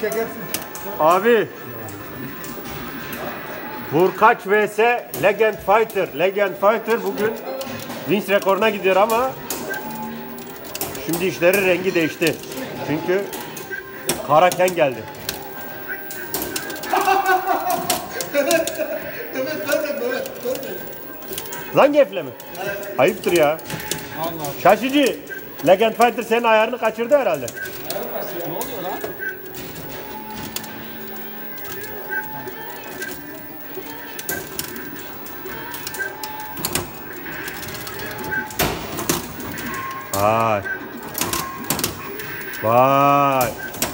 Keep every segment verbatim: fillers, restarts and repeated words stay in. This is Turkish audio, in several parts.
çekersin. Abi. Vurkaç vs Legend Fighter. Legend Fighter bugün Wins rekoruna gidiyor ama şimdi işlerin rengi değişti. Çünkü Karaken geldi. Evet. Evet evet evet. Zangief'le mi? Evet. Ayıptır ya. Allah. Şaşıcı. Legend Fighter senin ayarını kaçırdı herhalde. Ne oluyor lan? Vay. Vay.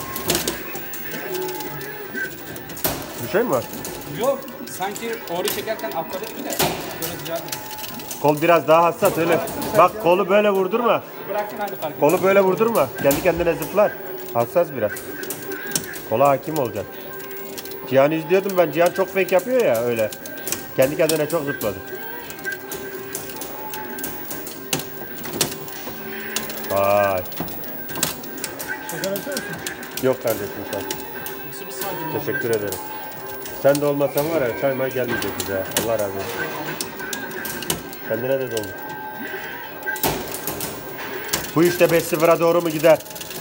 Bir şey mi var? Yok. Sanki orayı çekerken atladı gibi de. Böyle güzel. Kol biraz daha hassas öyle. Bak kolu böyle vurdurma. Bıraktın hadi fark et. Kolu böyle vurdurma. Kendi kendine zıplar. Hassas biraz. Kola hakim olacaksın. Cihan'ı izliyordum ben. Cihan çok fake yapıyor ya öyle. Kendi kendine çok zıpladı. Vay. Yok kardeşim sen. Teşekkür ederim. Sen de olmasan var ya çay may gelmeyecek bize. Allah razı olsun. Kendine de doldur. Bu işte beş sıfıra doğru mu gider?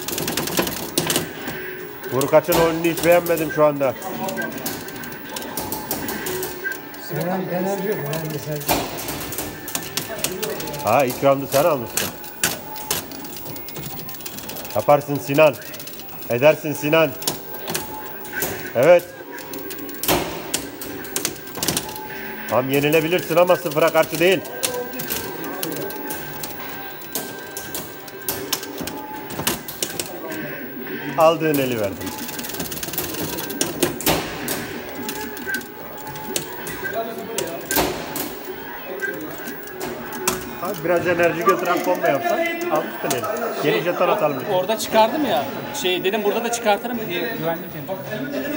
Vurkaç'ın oyununu hiç beğenmedim şu anda. Sinan enerji yok. Enerji sen. Ha ilk roundu sen almışsın. Yaparsın Sinan. Edersin Sinan. Evet. Tam yenilebilirsin ama sıfıra karşı değil. Aldığın eli verdim. Abi biraz enerji götüren kombo yapsan almıştın eli. Yeni jeton atalım. Orada çıkardım ya. Şey dedim burada da çıkartırım diye güvenlik yani.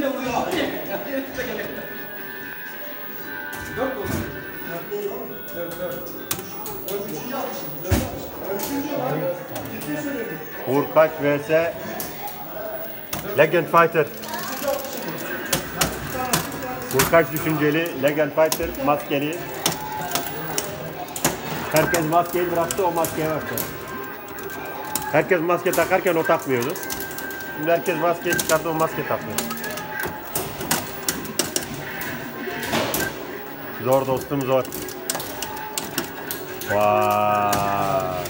Vurkaç vs Legend Fighter. Vurkaç düşünceli, Legend Fighter maskeli. Herkes maskeyi bıraktı, o maskeye baktı. Herkes maske takarken o takmıyordu. Şimdi herkes maskeyi çıkardı, o maske takmıyor. Zor dostum zor. Vay.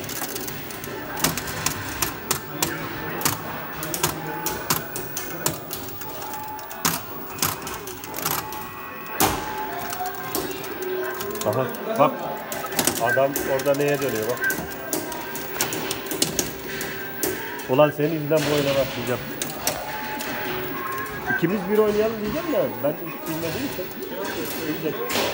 Aha bak. Adam orada neye dönüyor bak. Ulan senin yüzünden bu oyuna başlayacağım. İkimiz bir oynayalım diyeceğim de ben hiç bilmediğim için. İyi de.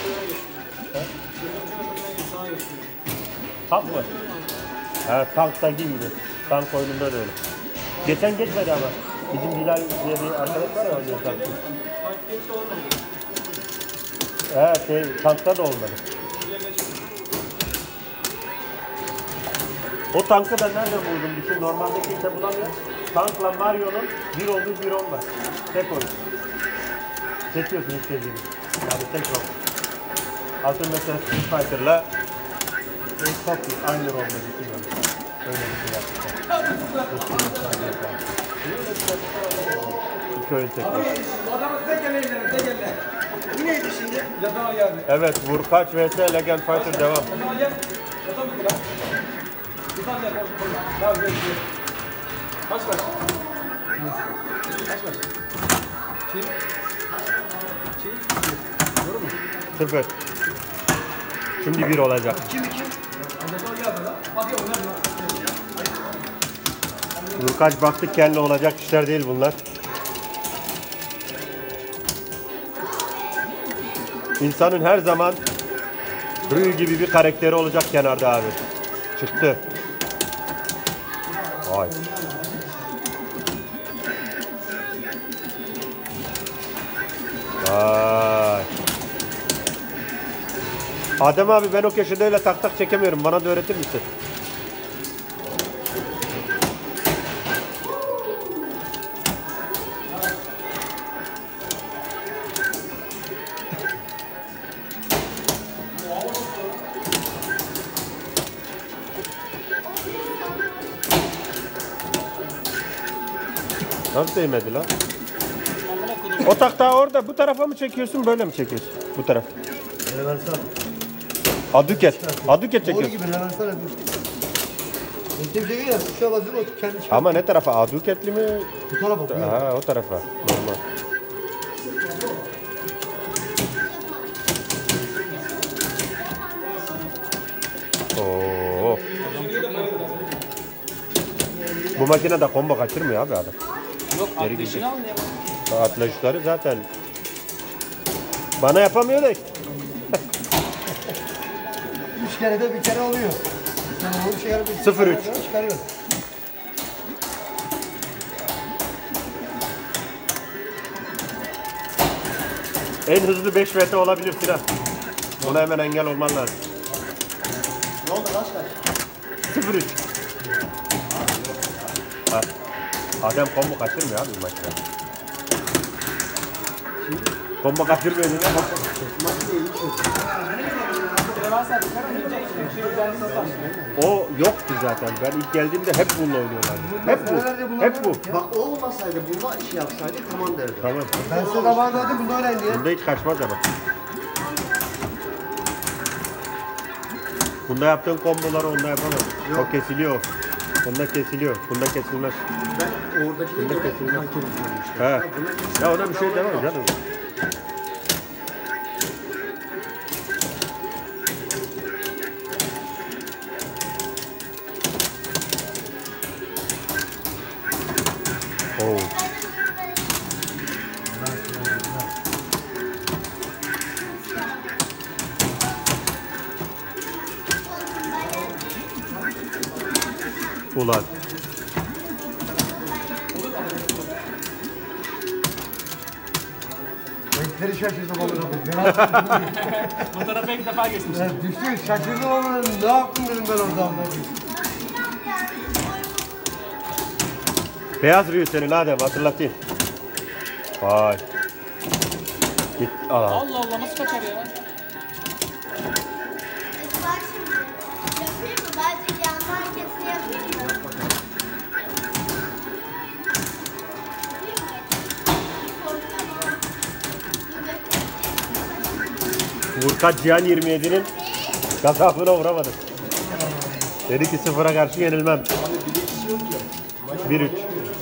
Tank mı? Ha tanktaki gibi. Tank oyununda da öyle. Geçen geçmedi ama. Bizim Bilal diye bir arkadaş var ya oynuyor tankta. Evet şey, tankta da olmadı. O tankı da nerede buldum? Düşün normalde kimse bulamıyor. Tankla Mario'nun bir olduğu bir on var. Tek oyun. Seçiyorsun istediğini. Yani tek oyun. Altın mesela Street Fighter'la çok iyi. Aynı rolda düşünüyorum. Öyle bir şey yapmışlar. İki oyun tek oyun. Adamı tek eleyle, tek elle. Bu neydi şimdi? Yatağa geldi. Evet, Vurkaç vs Legend Fighter devam. Yatağa gel. Yatağa mı lan? Yatağa gel. Tamam gel. Kaç kaç? Kaç kaç? Çiğ. Çiğ. Doğru mu? Sıfır. Şimdi bir olacak. Kim iki? Yatağa geldi lan. Hadi oynar lan. Vurkaç baktık kendi olacak işler değil bunlar. İnsanın her zaman Ryu gibi bir karakteri olacak kenarda abi. Çıktı. Vay. Vay. Adem abi ben o köşede öyle tak tak çekemiyorum. Bana da öğretir misin? Nasıl değmedi lan? O takta orada bu tarafa mı çekiyorsun böyle mi çekiyorsun? Bu taraf. Reversal. Aduket. Aduket Doğru çekiyorsun. gibi reversal yapıyorsun. Eğitim çekiyor ya, tuşa basıyor, o kendi çıkıyor. Ama ne tarafa? Aduketli mi? Bu tarafa bakıyor. Ha o tarafa. Normal. Oo. Bu makinede combo kaçırmıyor abi adam. Yok Geri atlayışını almıyor. Atlayışları zaten bana yapamıyor da. Üç kere de bir kere oluyor. Sen onu şey yapıp Sıfır üç. çıkarıyor. En hızlı beş V T olabilir Sinan. Buna hemen engel olman lazım. Ne oldu kaç kaç? sıfır üç. Ha. Adem combo kaçırmıyor abi bu maçta. Combo kaçırmıyor değil mi? Reversal çıkaramayınca işte şey özelliği nasıl açtı? O yoktu zaten. Ben ilk geldiğimde hep bununla oynuyorlardı. Hep bu. Hep bu. Bak o olmasaydı, bunda iş yapsaydı tamam derdim. Tamam. Ben size zamanında dedim bunu oynayın diye. Bunda hiç kaçmaz ama. Bunda yaptığın komboları onda yapamaz. O kesiliyor. Bunda kesiliyor. Bunda kesilmez. Ben oradakine Bunda göre kesilmez. hakem izliyorum işte. He. Ya ona bir şey demem canım. Oo. Ulan. Renkleri şaşırdım onu da. Bu tarafa ilk defa geçmiş. Ben düştüm şaşırdım ama ne yaptım dedim ben orada. Beyaz Rüyü senin Adem hatırlatayım. Vay. Git al al. Allah Allah nasıl kaçar ya? Bak şimdi. Yapayım mı? Bence yanma hareketini yapayım mı? Vurkaç Cihan yirmi yedi'nin gazabına uğramadı. Dedi ki sıfıra karşı yenilmem. bir üç.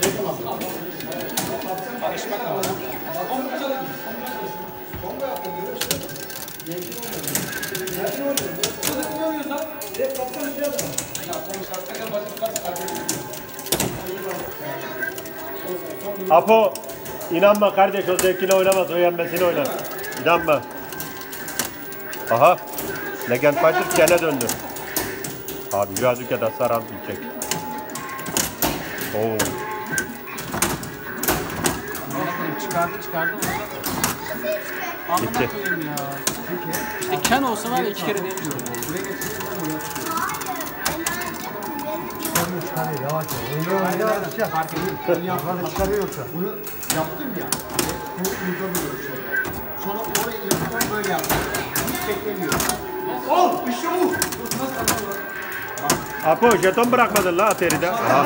Apo inanma kardeş o zevkine oynamaz o yenmesini oynar. İnanma. Aha. Legend Fighter kene döndü. Abi biraz ülkede saran bitecek. Oo. Çıkardı çıkardı. Amına Gitti. koyayım ya. İşte Ken olsa var ya iki kere değmiştim. Çıkarıyor çıkarıyor yavaş yavaş. Oynuyor oynuyor alışacak. Fark ediyor. Yapmadı çıkarıyor yoksa. Bunu yaptım ya. Çok unutamıyorum şeyler. Sonra orayı yaptım böyle yaptım. Hiç beklemiyorum. Ol işte bu. Apo jeton bırakmadın la Atari'de. Aha.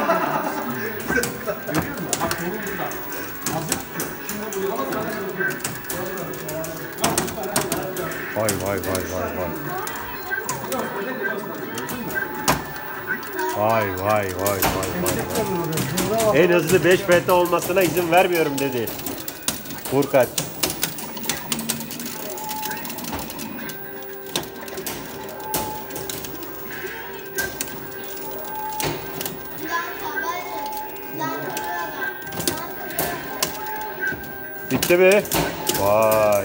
Vay vay vay vay vay. Vay vay vay vay vay. En hızlı beş F T olmasına izin vermiyorum dedi. Vurkaç. Bitti mi? Vay.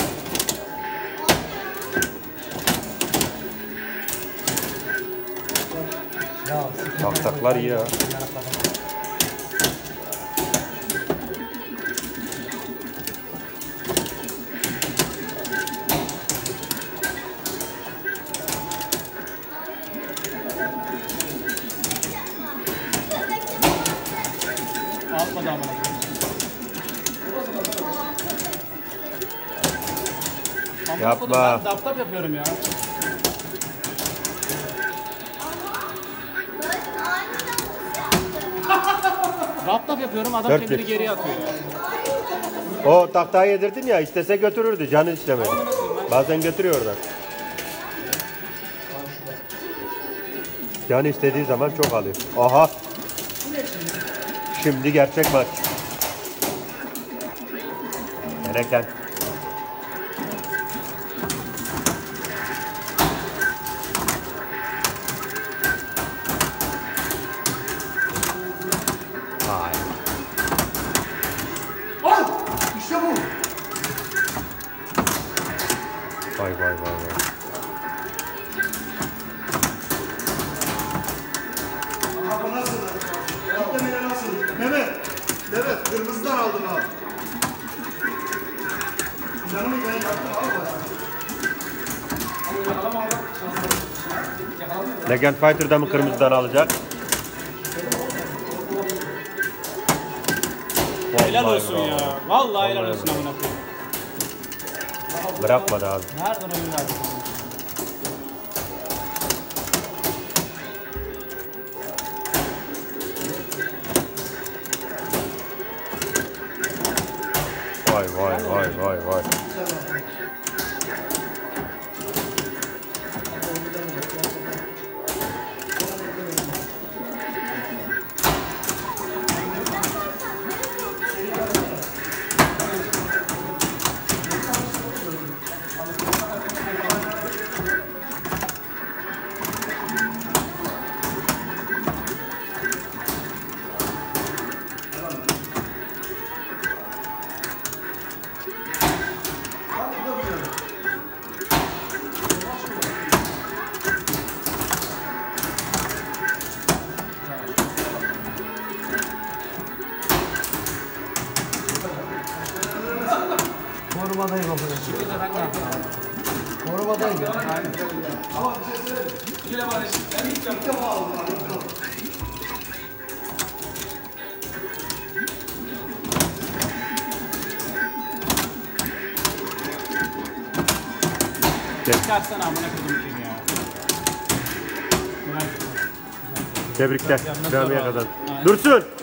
Taktaklar iyi ya. Almadı amına koyayım. Amına Yapma. koyayım, ben daptap yapıyorum ya. Lap lap yapıyorum adam Dört kendini bir. geriye atıyor. O tahtayı yedirdin ya, istese götürürdü, canı istemedi. Bazen götürüyor oradan. Canı istediği zaman çok alıyor. Aha. Şimdi gerçek maç. Gereken. Vay. Al! İşte bu. Vay vay vay vay. Abi nasıl? Muhtemelen nasıl? Mehmet. Mehmet kırmızıdan aldım abi. Canımı ben yaptım abi. Legend Fighter'da mı kırmızıdan alacak? Helal Vallahi olsun bravo. ya. Vallahi helal Vallahi olsun bravo. amına koyayım. Bırakmadı abi. Nereden oyun verdi? Vay vay vay vay vay. Korumadayım arkadaşlar. Korumadayım. Çıkarsana amına koydum kim ya. Tebrikler. Camiye kazan. Dursun.